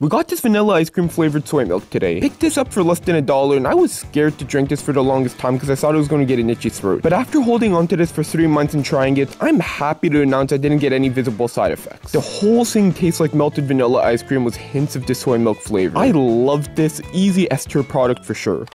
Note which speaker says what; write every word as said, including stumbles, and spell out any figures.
Speaker 1: We got this vanilla ice cream flavored soy milk today. Picked this up for less than a dollar and I was scared to drink this for the longest time because I thought I was going to get an itchy throat. But after holding onto this for three months and trying it, I'm happy to announce I didn't get any visible side effects. The whole thing tastes like melted vanilla ice cream with hints of the soy milk flavor. I love this, easy S tier product for sure.